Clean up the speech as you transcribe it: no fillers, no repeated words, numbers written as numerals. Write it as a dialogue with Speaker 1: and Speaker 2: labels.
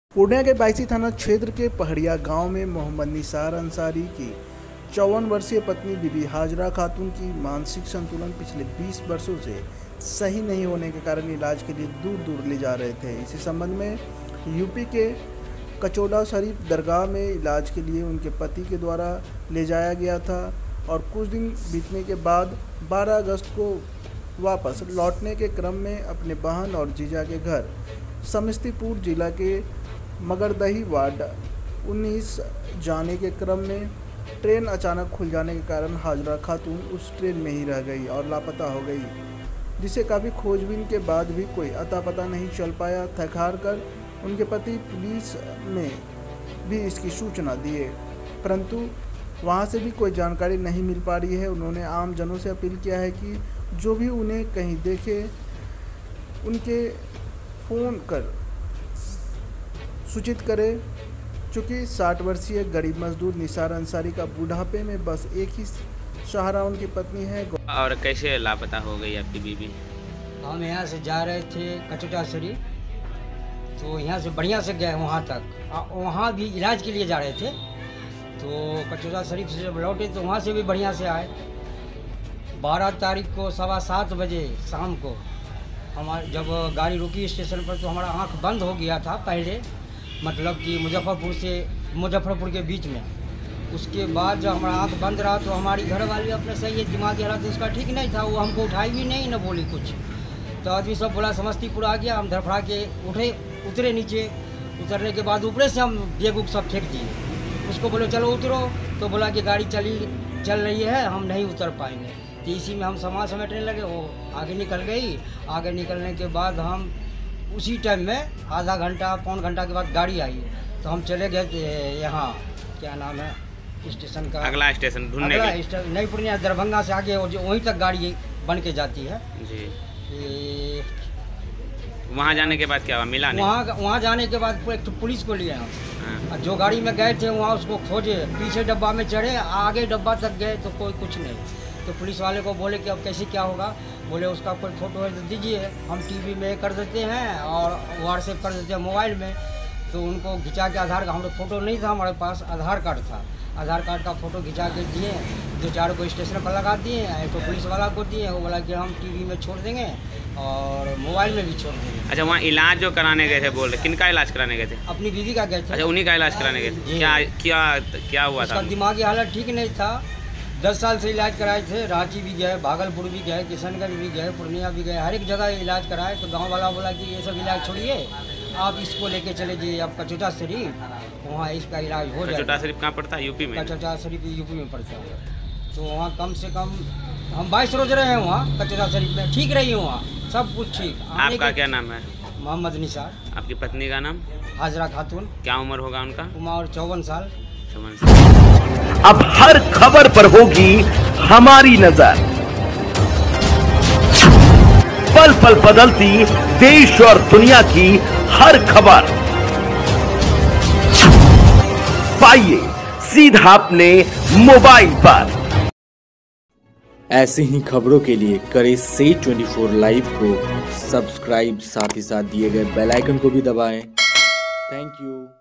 Speaker 1: पूर्णिया के बायसी थाना क्षेत्र के पहड़िया गांव में मोहम्मद निसार अंसारी की 54 वर्षीय पत्नी बीबी हाजरा खातून की मानसिक संतुलन पिछले 20 वर्षों से सही नहीं होने के कारण इलाज के लिए दूर दूर ले जा रहे थे। इसी संबंध में यूपी के कचौड़ा शरीफ दरगाह में इलाज के लिए उनके पति के द्वारा ले जाया गया था और कुछ दिन बीतने के बाद 12 अगस्त को वापस लौटने के क्रम में अपने बहन और जीजा के घर समस्तीपुर जिला के मगरदही वार्ड 19 जाने के क्रम में ट्रेन अचानक खुल जाने के कारण हाजरा खातून उस ट्रेन में ही रह गई और लापता हो गई, जिसे काफ़ी खोजबीन के बाद भी कोई अता पता नहीं चल पाया। थक हार कर उनके पति पुलिस में भी इसकी सूचना दिए, परंतु वहां से भी कोई जानकारी नहीं मिल पा रही है। उन्होंने आम जनों से अपील किया है कि जो भी उन्हें कहीं देखे उनके फ़ोन कर सूचित करे। चूँकि 60 वर्षीय गरीब मजदूर निसार अंसारी का बुढ़ापे में बस एक ही सहारा उनकी पत्नी है।
Speaker 2: और कैसे लापता हो गई आपकी बीबी?
Speaker 3: हम यहाँ से जा रहे थे कचौड़ा शरीफ, तो यहाँ से बढ़िया से गए वहाँ तक, वहाँ भी इलाज के लिए जा रहे थे। तो कचौड़ा शरीफ से जब लौटे तो वहाँ से भी बढ़िया से आए। 12 तारीख को 7:15 बजे शाम को हमारी जब गाड़ी रुकी स्टेशन पर तो हमारा आँख बंद हो गया था पहले, मतलब कि मुजफ्फरपुर के बीच में। उसके बाद जब हमारा आँख बंद रहा तो हमारी घर वाली अपने सही दिमागी हालत उसका ठीक नहीं था, वो हमको उठाई भी नहीं, न बोली कुछ। तो आदमी सब बोला समस्तीपुर आ गया, हम धड़फड़ा के उतरे नीचे। उतरने के बाद ऊपरे से हम बैग उग सब फेंक दिए। उसको बोले चलो उतरो, तो बोला कि गाड़ी चल रही है, हम नहीं उतर पाएंगे। तो इसी में हम सामान समेटने लगे, वो आगे निकल गई। आगे निकलने के बाद हम उसी टाइम में आधा घंटा पौन घंटा के बाद गाड़ी आई, तो हम चले गए यहाँ क्या नाम है स्टेशन का,
Speaker 2: अगला स्टेशन ढूंढने के
Speaker 3: नई पूर्णिया दरभंगा से आगे वहीं तक गाड़ी बन के जाती है
Speaker 2: जी। वहाँ जाने के बाद क्या हुआ, मिला नहीं?
Speaker 3: वहाँ जाने के बाद पुलिस को लिए हम, जो गाड़ी में गए थे वहाँ उसको खोजे, पीछे डब्बा में चढ़े, आगे डब्बा तक गए तो कोई कुछ नहीं। तो पुलिस वाले को बोले कि अब कैसे क्या होगा, बोले उसका कोई फ़ोटो है तो दीजिए, हम टीवी में कर देते हैं और व्हाट्सएप कर देते हैं मोबाइल में। तो उनको खिंचा के आधार का, हम लोग फ़ोटो नहीं था हमारे पास, आधार कार्ड था, आधार कार्ड का फ़ोटो खिंचा के दिए। 2-4 को स्टेशन पर लगा दिए, तो पुलिस वाला को दिए, वो बोला कि हम टीवी में छोड़ देंगे और मोबाइल में भी छोड़ देंगे।
Speaker 2: अच्छा, वहाँ इलाज जो कराने गए थे, बोल रहे किन का इलाज कराने गए थे?
Speaker 3: अपनी बीवी का गए थे।
Speaker 2: अच्छा, उन्हीं का इलाज कराने गए थे। क्या हुआ था?
Speaker 3: दिमागी हालत ठीक नहीं था। 10 साल से इलाज कराए थे, रांची भी गए, भागलपुर भी गए, किशनगंज भी गए, पूर्णिया भी गए, हर एक जगह इलाज कराए। तो गांव वाला बोला कि ये सब इलाज छोड़िए, आप इसको लेके चले जाइए आप कचौड़ा शरीफ, वहाँ इसका इलाज हो जाएगा।
Speaker 2: कचौड़ा शरीफ कहाँ पड़ता है? यूपी में।
Speaker 3: कचौड़ा शरीफ यूपी में पड़ता है। तो वहाँ कम से कम हम 22 रोज रहे हैं वहाँ कचौड़ा शरीफ में, ठीक रही हूँ वहाँ, सब कुछ ठीक।
Speaker 2: आपका क्या नाम है?
Speaker 3: मोहम्मद निसार।
Speaker 2: आपकी पत्नी का नाम?
Speaker 3: हाजरा खातून।
Speaker 2: क्या उम्र होगा उनका?
Speaker 3: उम्र 54 साल।
Speaker 4: अब हर खबर पर होगी हमारी नजर, पल पल बदलती देश और दुनिया की हर खबर पाइए सीधा अपने मोबाइल पर।
Speaker 5: ऐसी ही खबरों के लिए करें से 24 लाइव को सब्सक्राइब, साथ ही साथ दिए गए बेल आइकन को भी दबाएं। Thank you.